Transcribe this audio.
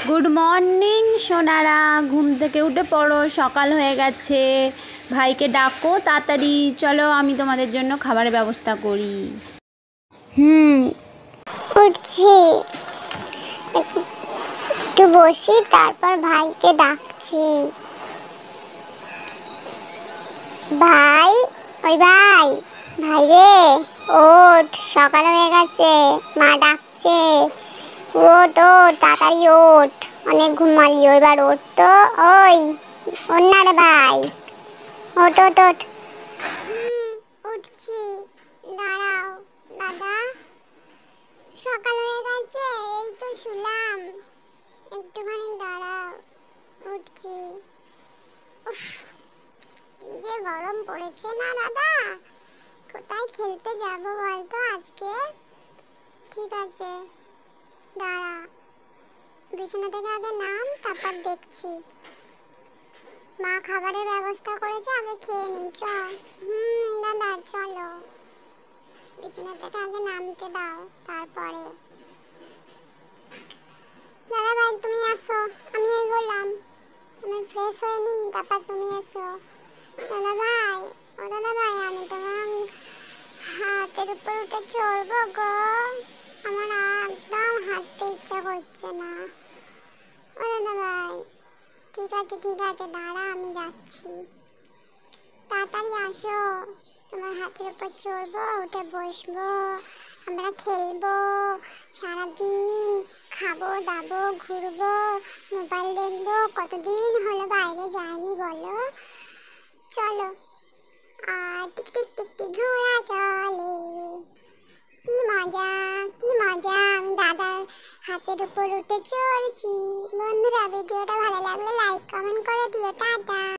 Good morning Sonara, ঘুম থেকে উঠে পড়ো, সকাল হয়ে গেছে। ভাইকে ডাকো তাড়াতাড়ি, চলো আমি তোমাদের জন্য খাবারের ব্যবস্থা করি। উঠছি, একটু বসি, তারপর ভাইকে ডাকছি। ভাই, ওই ভাই, ভাই রে, ওঠ, সকাল হয়ে গেছে, মা ডাকছে। ওঠ ওঠ, তাড়াতাড়ি ওঠ, অনেক ঘুমালি, এবার ওঠ তো। ওই ওঠ না রে ভাই, ওঠ ওঠ ওঠ। উঠছি, দাঁড়াও দাদা, সকাল হয়ে গেছে, এই তো শুলাম, একটুখানি দাঁড়াও, উঠছি। উফ, কি যে গরম পড়েছে না দাদা, কোথায় খেলতে যাবো বলতো আজকে? ঠিক আছে, দাঁড়া, বিছানা থেকে আগে নাম, তারপর দেখছি। মা খাবারের ব্যবস্থা করেছে, আগে খেয়ে নি, চল। দাদা চলো, বিছানা থেকে আগে নামতে দাও, তারপরে। দাদা ভাই তুমি আসো, আমি এগোলাম, আমি ফ্রেশ হয়ে নি, তারপর তুমি এসো। দাদা ভাই, ও দাদা ভাই, আমি তোমার হাতের উপর উঠে চড়বো গো, আমার একদম হাঁটতে ইচ্ছা করছে না। ও দাদা ভাই, ঠিক আছে ঠিক আছে, দাঁড়া আমি যাচ্ছি, তাড়াতাড়ি আসো, তোমার হাতের উপর চড়বো, উঠে বসবো, আমরা খেলবো সারাদিন, খাবো দাবো, ঘুরবো, মোবাইল দেখবো, কতদিন হলো বাইরে যাইনি বলো, চলো। আর টিক টিক টিক টিক ঘোড়া চলে, কি মজা কি মজা, আমি দাদার হাতের উপর উঠে চড়ছি। বন্ধুরা, ভিডিওটা ভালো লাগলে লাইক কমেন্ট করে দিও, টাটা।